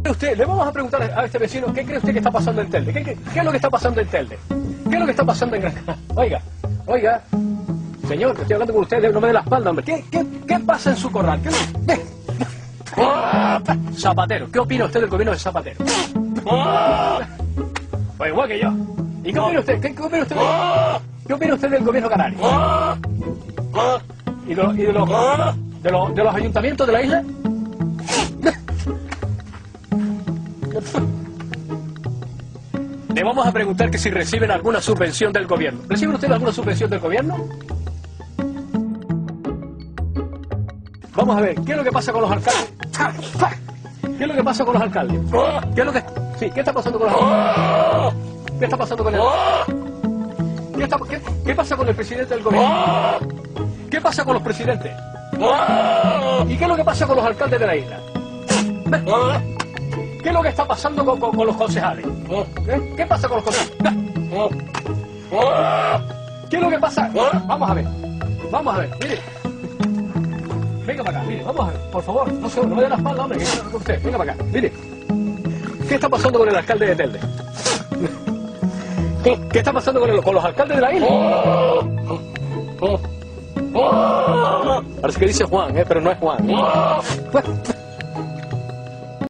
Usted, le vamos a preguntar a este vecino, ¿qué cree usted que está pasando en Telde? ¿Qué es lo que está pasando en Telde? ¿Qué es lo que está pasando en Granada? Oiga, señor, que estoy hablando con usted, no me dé la espalda, hombre. ¿Qué pasa en su corral? Zapatero, ¿qué opina usted del gobierno de Zapatero? Pues igual que yo. ¿Y qué opina usted? ¿Qué opina usted del gobierno canario? ¿Y de los ayuntamientos de la isla? Le vamos a preguntar que si reciben alguna subvención del gobierno. ¿Reciben ustedes alguna subvención del gobierno? Vamos a ver, ¿qué es lo que pasa con los alcaldes? ¿Qué es lo que pasa con los alcaldes? ¿Qué está pasando con los alcaldes? ¿Qué está pasando con él? ¿Qué pasa con el presidente del gobierno? ¿Qué pasa con los presidentes? ¿Y qué es lo que pasa con los alcaldes de la isla? ¿Qué es lo que está pasando con los concejales? ¿Qué pasa con los concejales? ¿Qué es lo que pasa? Vamos a ver, mire. Venga para acá, mire, vamos a ver, por favor, no me dé la espalda, hombre, que yo con usted. Venga para acá, mire. ¿Qué está pasando con el alcalde de Telde? ¿Qué está pasando con los alcaldes de la isla? Parece que dice Juan, pero no es Juan.